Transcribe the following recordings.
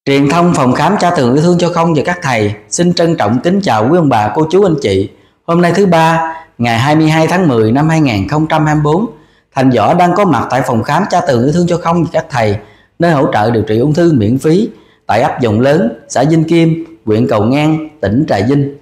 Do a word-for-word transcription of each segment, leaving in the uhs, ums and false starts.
Truyền thông phòng khám Cha Tường Yêu Thương Cho Không và các thầy xin trân trọng kính chào quý ông bà, cô chú, anh chị. Hôm nay thứ ba, ngày hai mươi hai tháng mười năm hai nghìn không trăm hai mươi tư, Thành Võ đang có mặt tại phòng khám Cha Tường Yêu Thương Cho Không và các thầy, nơi hỗ trợ điều trị ung thư miễn phí tại ấp Dòng Lớn, xã Vinh Kim, huyện Cầu Ngang, tỉnh Trà Vinh.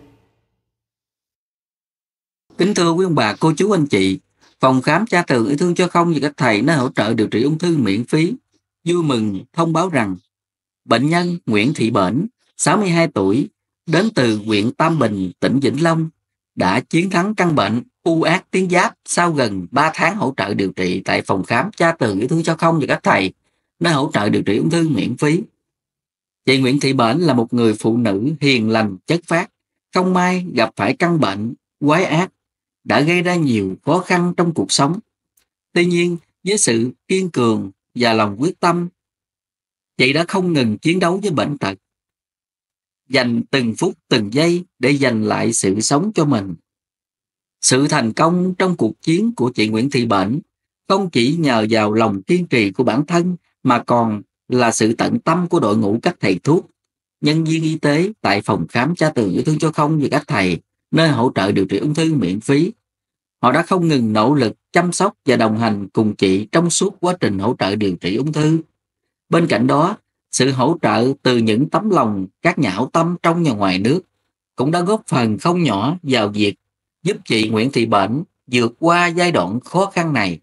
Kính thưa quý ông bà, cô chú, anh chị, phòng khám Cha Tường Yêu Thương Cho Không và các thầy nơi hỗ trợ điều trị ung thư miễn phí vui mừng thông báo rằng bệnh nhân Nguyễn Thị Bển, sáu mươi hai tuổi, đến từ huyện Tam Bình, tỉnh Vĩnh Long, đã chiến thắng căn bệnh u ác tuyến giáp sau gần ba tháng hỗ trợ điều trị tại phòng khám Cha Tường Yêu Thương Cho Không và các thầy, nơi hỗ trợ điều trị ung thư miễn phí. Chị Nguyễn Thị Bển là một người phụ nữ hiền lành, chất phác, không may gặp phải căn bệnh quái ác đã gây ra nhiều khó khăn trong cuộc sống. Tuy nhiên, với sự kiên cường và lòng quyết tâm, chị đã không ngừng chiến đấu với bệnh tật, dành từng phút từng giây để giành lại sự sống cho mình. Sự thành công trong cuộc chiến của chị Nguyễn Thị Bển không chỉ nhờ vào lòng kiên trì của bản thân mà còn là sự tận tâm của đội ngũ các thầy thuốc, nhân viên y tế tại phòng khám Cha Tường Yêu Thương Cho Không và các thầy, nơi hỗ trợ điều trị ung thư miễn phí. Họ đã không ngừng nỗ lực chăm sóc và đồng hành cùng chị trong suốt quá trình hỗ trợ điều trị ung thư. Bên cạnh đó, sự hỗ trợ từ những tấm lòng các nhà hảo tâm trong và ngoài nước cũng đã góp phần không nhỏ vào việc giúp chị Nguyễn Thị Bển vượt qua giai đoạn khó khăn này.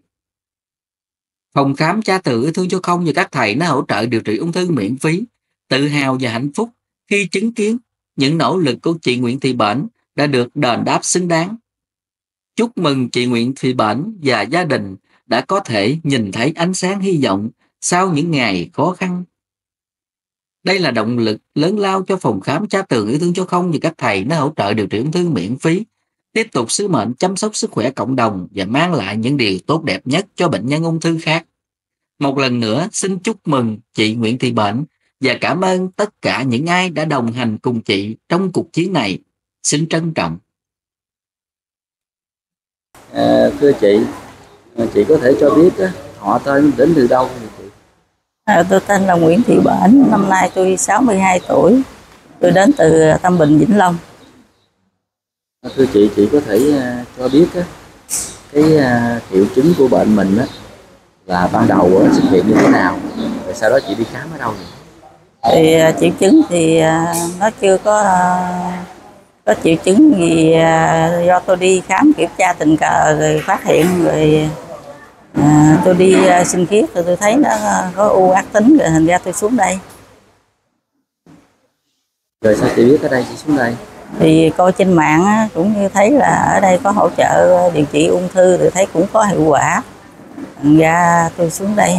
Phòng khám Cha Tường Yêu Thương Cho Không và các thầy nó hỗ trợ điều trị ung thư miễn phí, tự hào và hạnh phúc khi chứng kiến những nỗ lực của chị Nguyễn Thị Bển đã được đền đáp xứng đáng. Chúc mừng chị Nguyễn Thị Bển và gia đình đã có thể nhìn thấy ánh sáng hy vọng sau những ngày khó khăn. Đây là động lực lớn lao cho phòng khám Cha Tường Yêu Thương Cho Không và các thầy nó hỗ trợ điều trị ung thư miễn phí, tiếp tục sứ mệnh chăm sóc sức khỏe cộng đồng và mang lại những điều tốt đẹp nhất cho bệnh nhân ung thư khác. Một lần nữa xin chúc mừng chị Nguyễn Thị Bển và cảm ơn tất cả những ai đã đồng hành cùng chị trong cuộc chiến này. Xin trân trọng. À, thưa chị, chị có thể cho biết họ tên đến từ đâu? À, tôi tên là Nguyễn Thị Bển, năm nay tôi sáu mươi hai tuổi, tôi đến từ Tam Bình, Vĩnh Long. À, thưa chị, chị có thể uh, cho biết uh, cái uh, triệu chứng của bệnh mình uh, là ban đầu uh, xuất hiện như thế nào, rồi sau đó chị đi khám ở đâu vậy? Thì uh, triệu chứng thì uh, nó chưa có uh, có triệu chứng gì, uh, do tôi đi khám kiểm tra tình cờ rồi phát hiện rồi. À, tôi đi uh, sinh khiết rồi tôi thấy nó uh, có u ác tính rồi thành ra tôi xuống đây. Rồi sao chị biết ở đây chị xuống đây? Thì coi trên mạng á, cũng như thấy là ở đây có hỗ trợ điều trị ung thư rồi thấy cũng có hiệu quả, thành ra tôi xuống đây.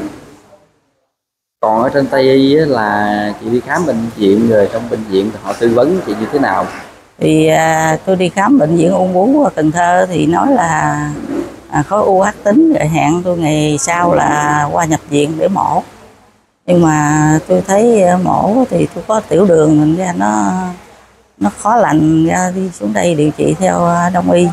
Còn ở trên Tây Y á, là chị đi khám bệnh viện rồi trong bệnh viện họ tư vấn chị như thế nào? Thì uh, tôi đi khám bệnh viện ung bướu ở Cần Thơ thì nói là À, khối u ác tính rồi hẹn tôi ngày sau là qua nhập viện để mổ. Nhưng mà tôi thấy mổ thì tôi có tiểu đường nên ra nó nó khó lành, ra đi xuống đây điều trị theo đông y.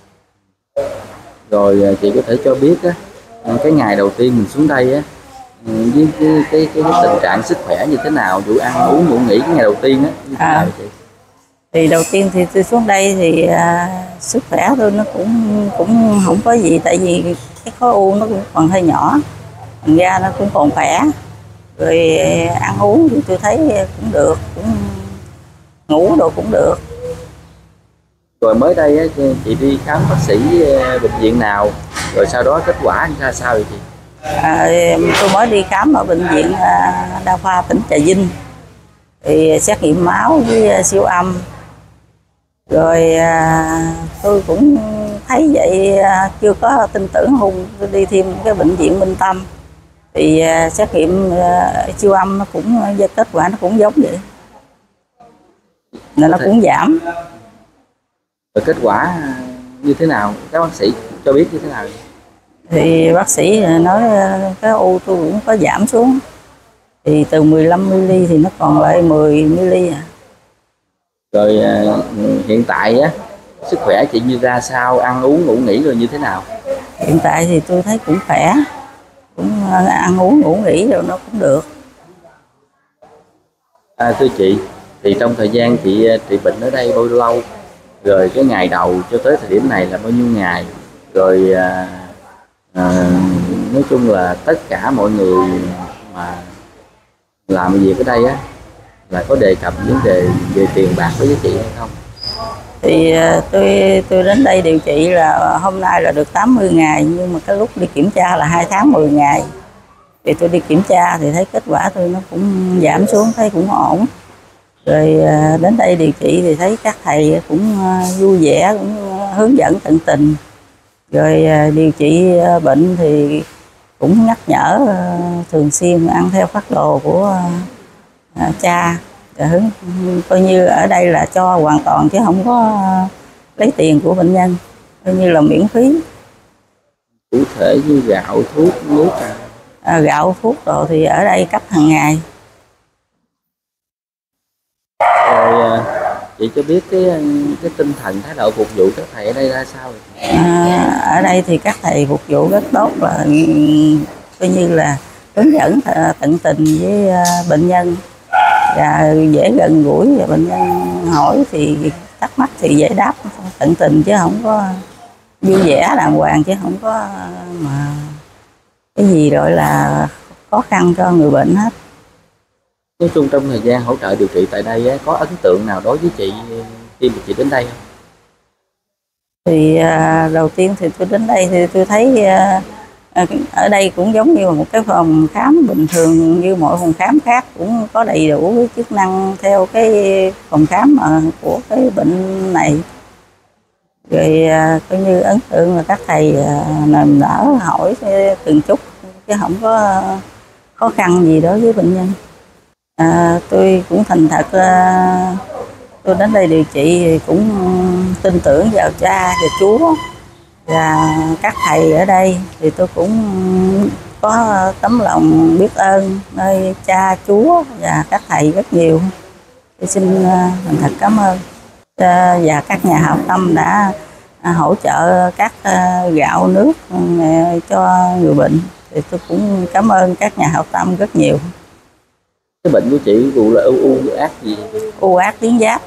Rồi chị có thể cho biết á, cái ngày đầu tiên mình xuống đây á, với cái, cái, cái, cái tình trạng sức khỏe như thế nào, vụ ăn uống ngủ nghỉ cái ngày đầu tiên á như thế à, nào chị? Thì đầu tiên thì tôi xuống đây thì à, sức khỏe tôi nó cũng cũng không có gì, tại vì cái khối u nó cũng còn hơi nhỏ, thành ra nó cũng còn khỏe. Rồi ăn uống thì tôi thấy cũng được, cũng ngủ đồ cũng được. Rồi mới đây á, chị đi khám bác sĩ bệnh viện nào, rồi sau đó kết quả ra sao vậy chị? À, tôi mới đi khám ở bệnh viện Đa khoa tỉnh Trà Vinh, thì xét nghiệm máu với siêu âm. Rồi à, tôi cũng thấy vậy, à, chưa có tin tưởng Hùng, tôi đi thêm cái bệnh viện Minh Tâm thì à, xét nghiệm à, siêu âm nó cũng kết quả nó cũng giống vậy, nên nó cũng giảm. Rồi kết quả như thế nào, các bác sĩ cho biết như thế nào? Thì bác sĩ nói cái u tôi cũng có giảm xuống, thì từ mười lăm mi-li thì nó còn lại mười mi-li à. Rồi hiện tại á, sức khỏe chị như ra sao, ăn uống ngủ nghỉ rồi như thế nào? Hiện tại thì tôi thấy cũng khỏe, cũng ăn uống ngủ nghỉ rồi nó cũng được. À, thưa chị, thì trong thời gian chị trị bệnh ở đây bao lâu, rồi cái ngày đầu cho tới thời điểm này là bao nhiêu ngày, rồi à, à, nói chung là tất cả mọi người mà làm việc ở đây á là có đề cập vấn đề về tiền bạc với chị hay không? Thì tôi tôi đến đây điều trị là hôm nay là được tám mươi ngày, nhưng mà cái lúc đi kiểm tra là hai tháng mười ngày. Thì tôi đi kiểm tra thì thấy kết quả tôi nó cũng giảm xuống, thấy cũng ổn. Rồi đến đây điều trị thì thấy các thầy cũng vui vẻ, cũng hướng dẫn tận tình. Rồi điều trị bệnh thì cũng nhắc nhở thường xuyên ăn theo phác đồ của cha. Hướng, coi như ở đây là cho hoàn toàn chứ không có lấy tiền của bệnh nhân, coi như là miễn phí. Cụ thể như gạo, thuốc, nước à? À, gạo, thuốc đồ thì ở đây cấp hàng ngày. Rồi chị cho biết cái cái tinh thần thái độ phục vụ các thầy ở đây ra sao? À, ở đây thì các thầy phục vụ rất tốt, là coi như là hướng dẫn tận tình với bệnh nhân và dễ gần gũi, và bệnh nhân hỏi thì thắc mắc thì dễ đáp tận tình, chứ không có vui vẻ đàng hoàng, chứ không có mà cái gì gọi là khó khăn cho người bệnh hết. Nói chung trong thời gian hỗ trợ điều trị tại đây á, có ấn tượng nào đối với chị khi mà chị đến đây không? Thì à, đầu tiên thì tôi đến đây thì tôi thấy à, ở đây cũng giống như một cái phòng khám bình thường như mọi phòng khám khác, cũng có đầy đủ cái chức năng theo cái phòng khám mà của cái bệnh này. Rồi à, coi như ấn tượng là các thầy à, nằm nở hỏi từng chút, chứ không có khó khăn gì đối với bệnh nhân. À, tôi cũng thành thật, à, tôi đến đây điều trị thì cũng tin tưởng vào cha và Chúa và các thầy ở đây, thì tôi cũng có tấm lòng biết ơn nơi cha, Chúa và các thầy rất nhiều. Tôi xin thành thật cảm ơn và các nhà hảo tâm đã hỗ trợ các gạo, nước cho người bệnh. Thì tôi cũng cảm ơn các nhà hảo tâm rất nhiều. Cái bệnh của chị vụ là u u ác gì? U ác tuyến giáp.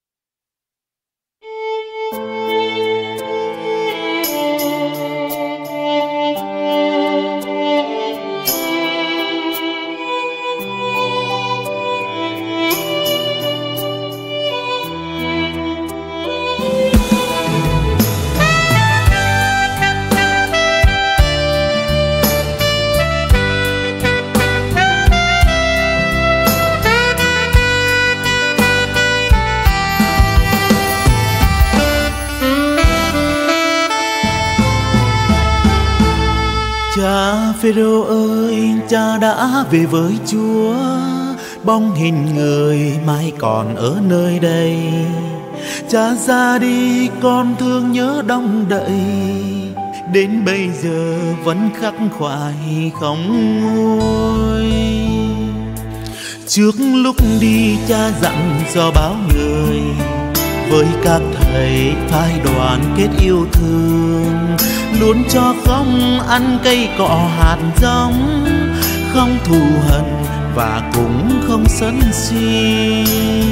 Cha Phêrô ơi, cha đã về với Chúa, bóng hình người mãi còn ở nơi đây. Cha ra đi con thương nhớ đong đậy, đến bây giờ vẫn khắc khoải không nguôi. Trước lúc đi cha dặn dò báo người, với các thầy phái đoàn kết yêu thương, luôn cho không ăn cây cọ hạt giống, không thù hận và cũng không sân si.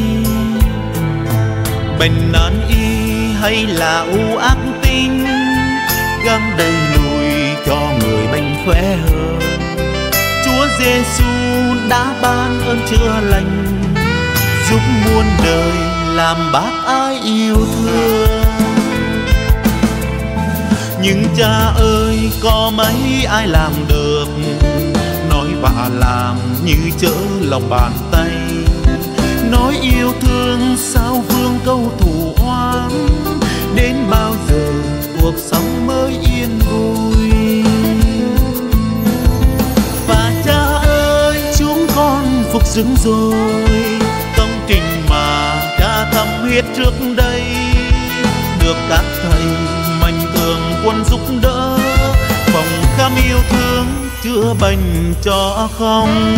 Bệnh nan y hay là u ác tính, gắng đẩy lùi cho người bệnh khỏe hơn. Chúa Giêsu đã ban ơn chữa lành, giúp muôn đời làm bác ái yêu thương. Nhưng cha ơi, có mấy ai làm được, nói và làm như chớ lòng bàn tay. Nói yêu thương sao vương câu thù oán, đến bao giờ cuộc sống mới yên vui. Và cha ơi, chúng con phục dưỡng rồi công trình mà cha thầm huyết trước đây, được các thầy mạnh thường quân giúp đỡ, phòng khám yêu thương chữa bệnh cho không.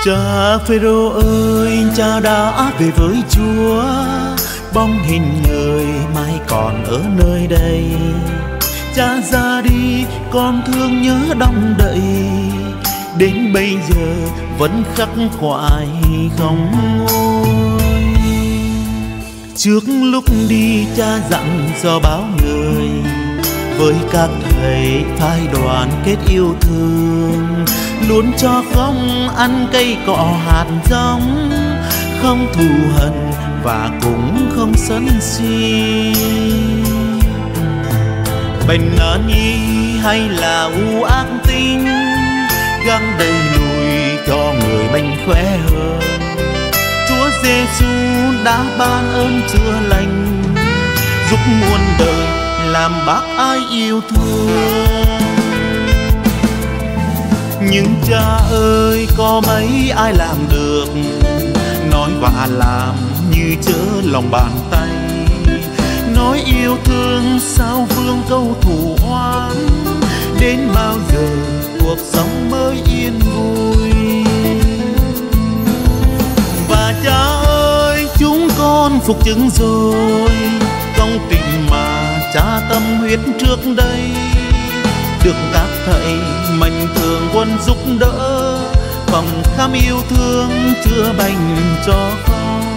Cha Phêrô ơi, cha đã về với Chúa, bóng hình người mãi còn ở nơi đây. Cha ra đi con thương nhớ đong đậy, đến bây giờ vẫn khắc khoải không nguôi. Trước lúc đi cha dặn dò báo người, với các thầy phái đoàn kết yêu thương, luôn cho không ăn cây cọ hạt giống, không thù hận và cũng không sân si. Bệnh nan y hay là u ác tính, gắng đẩy lùi cho người bệnh khỏe hơn. Chúa Giêsu đã ban ơn chữa lành, giúp muôn đời làm bác ai yêu thương. Nhưng cha ơi, có mấy ai làm được, nói và làm như chớ lòng bàn tay. Nói yêu thương sao vương câu thủ oán, đến bao giờ cuộc sống mới yên vui. Và cha ơi, chúng con phục chứng rồi công tình mà cha tâm huyết trước đây, được các thầy mạnh thường quân giúp đỡ, phòng khám yêu thương chữa bệnh cho không,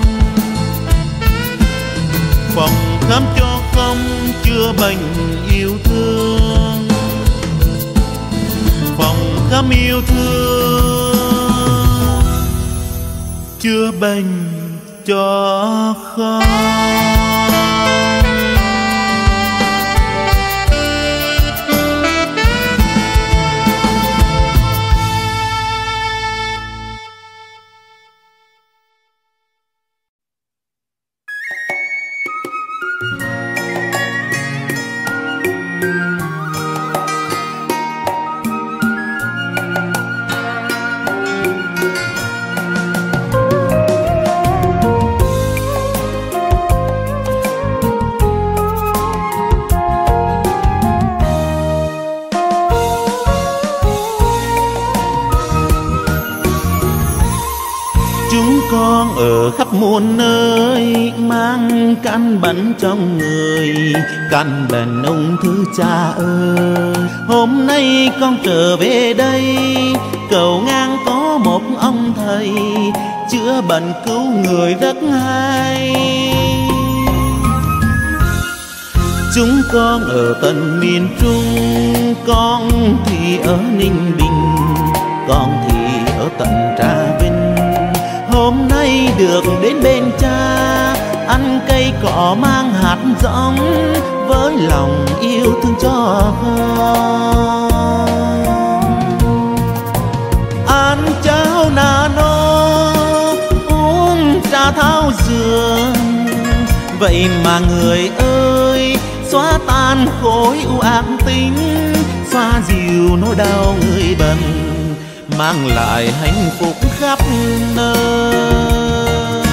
phòng khám cho không chữa bệnh yêu thương, phòng khám yêu thương chữa bệnh cho không. Con ở khắp muôn nơi mang căn bệnh trong người, căn bệnh ung thư cha ơi. Hôm nay con trở về đây, cầu ngang có một ông thầy chữa bệnh cứu người rất hay. Chúng con ở tận miền Trung, con thì ở Ninh Bình, con thì ở tận Trà Vinh. Hôm nay được đến bên cha, ăn cây cỏ mang hạt giống, với lòng yêu thương cho con. Ăn cháo nà nó, uống trà thảo dược, vậy mà người ơi, xóa tan khối u ác tính, xoa dịu nỗi đau người bệnh, mang lại hạnh phúc khắp nơi.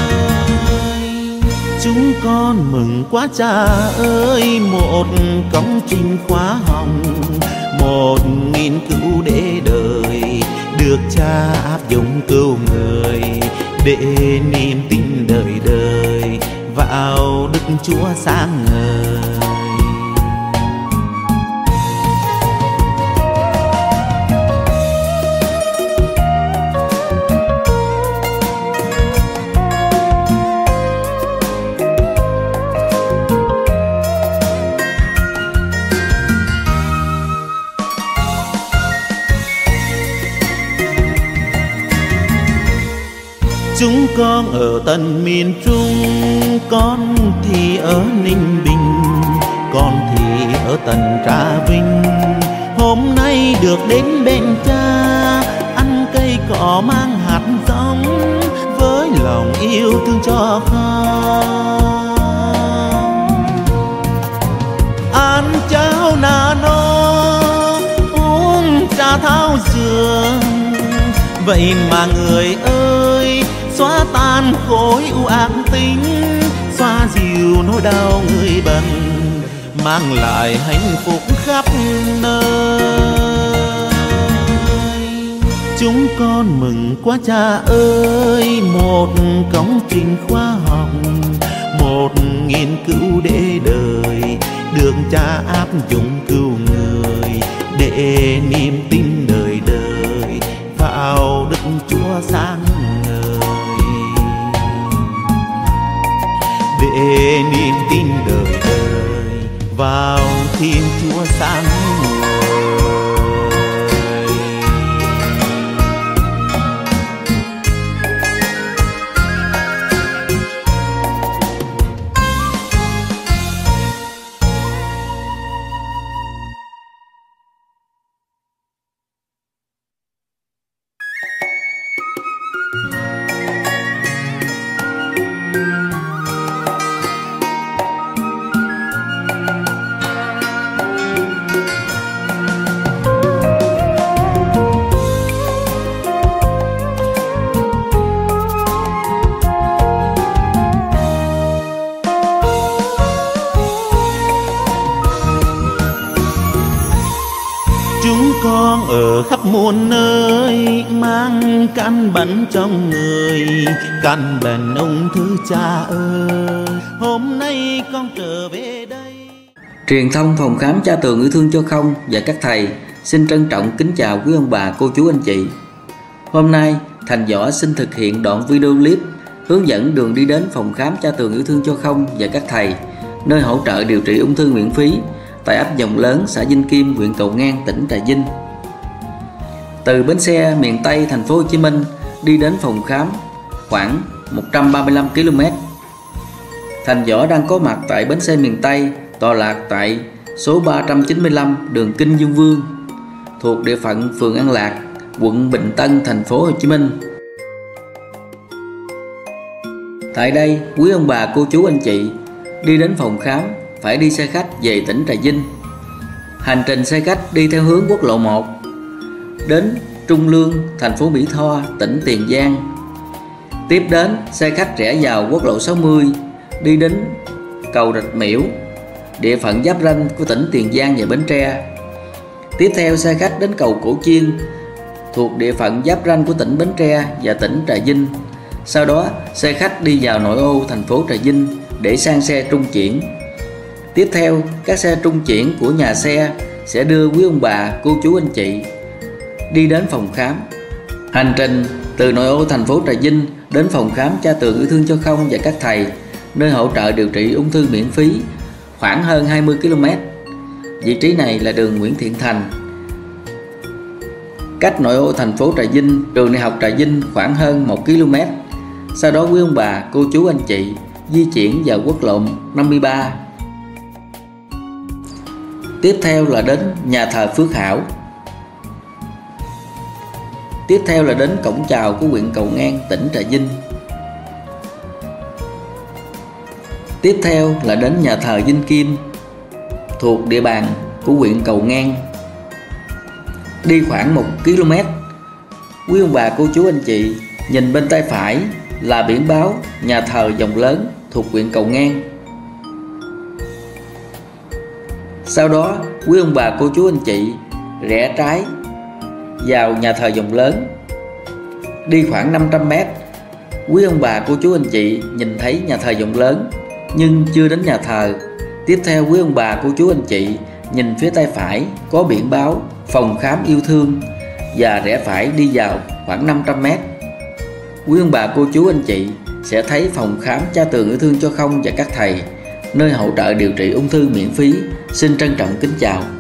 Chúng con mừng quá cha ơi, một công trình khóa hồng, một nghiên cứu để đời, được cha áp dụng cứu người, để niềm tin đời đời vào Đức Chúa sáng ngời. Chúng con ở tận miền Trung, con thì ở Ninh Bình, con thì ở tận Trà Vinh. Hôm nay được đến bên cha, ăn cây cỏ mang hạt giống, với lòng yêu thương cho con. Ăn cháo nà nó, uống trà thảo dược, vậy mà người ơi, xóa tan khối u ác tính, xoa dịu nỗi đau người bệnh, mang lại hạnh phúc khắp nơi. Chúng con mừng quá cha ơi, một công trình khoa học, một nghiên cứu để đời được cha áp dụng cứu người, để niềm tin đời đời vào Đức Chúa sáng ngời, để niềm tin đời đời vào Thiên Chúa sáng ngời. Chúng con ở khắp muôn nơi mang căn bệnh trong người, căn bệnh ung thư cha ơi, hôm nay con trở về đây. Truyền thông phòng khám Cha Tường Yêu Thương Cho Không và các thầy xin trân trọng kính chào quý ông bà, cô chú, anh chị. Hôm nay Thành Võ xin thực hiện đoạn video clip hướng dẫn đường đi đến phòng khám Cha Tường Yêu Thương Cho Không và các thầy, nơi hỗ trợ điều trị ung thư miễn phí tại ấp Dòng Lớn, xã Vinh Kim, huyện Cầu Ngang, tỉnh Trà Vinh. Từ bến xe miền Tây thành phố Hồ Chí Minh đi đến phòng khám khoảng một trăm ba mươi lăm ki lô mét. Thành Võ đang có mặt tại bến xe miền Tây, tọa lạc tại số ba trăm chín mươi lăm đường Kinh Dương Vương, thuộc địa phận phường An Lạc, quận Bình Tân, thành phố Hồ Chí Minh. Tại đây, quý ông bà, cô chú, anh chị đi đến phòng khám phải đi xe khách về tỉnh Trà Vinh. Hành trình xe khách đi theo hướng quốc lộ một đến Trung Lương, thành phố Mỹ Tho, tỉnh Tiền Giang. Tiếp đến xe khách rẽ vào quốc lộ sáu mươi đi đến cầu Rạch Miễu, địa phận giáp ranh của tỉnh Tiền Giang và Bến Tre. Tiếp theo xe khách đến cầu Cổ Chiên, thuộc địa phận giáp ranh của tỉnh Bến Tre và tỉnh Trà Vinh. Sau đó xe khách đi vào nội ô thành phố Trà Vinh để sang xe trung chuyển. Tiếp theo các xe trung chuyển của nhà xe sẽ đưa quý ông bà, cô chú, anh chị đi đến phòng khám. Hành trình từ nội ô thành phố Trà Vinh đến phòng khám Cha Tường Yêu Thương Cho Không và các thầy, nơi hỗ trợ điều trị ung thư miễn phí, khoảng hơn hai mươi ki lô mét. Vị trí này là đường Nguyễn Thiện Thành, cách nội ô thành phố Trà Vinh, trường đại học Trà Vinh khoảng hơn một ki lô mét. Sau đó quý ông bà, cô chú, anh chị di chuyển vào quốc lộ năm mươi ba. Tiếp theo là đến nhà thờ Phước Hảo. Tiếp theo là đến cổng chào của huyện Cầu Ngang, tỉnh Trà Vinh. Tiếp theo là đến nhà thờ Vinh Kim, thuộc địa bàn của huyện Cầu Ngang. Đi khoảng một ki lô mét, quý ông bà, cô chú, anh chị nhìn bên tay phải là biển báo nhà thờ Dòng Lớn, thuộc huyện Cầu Ngang. Sau đó quý ông bà, cô chú, anh chị rẽ trái vào nhà thờ Dòng Lớn. Đi khoảng năm trăm mét, quý ông bà, cô chú, anh chị nhìn thấy nhà thờ Dòng Lớn nhưng chưa đến nhà thờ. Tiếp theo quý ông bà, cô chú, anh chị nhìn phía tay phải có biển báo phòng khám yêu thương và rẽ phải đi vào khoảng năm trăm mét. Quý ông bà, cô chú, anh chị sẽ thấy phòng khám Cha Tường Yêu Thương Cho Không và các thầy, nơi hỗ trợ điều trị ung thư miễn phí. Xin trân trọng kính chào.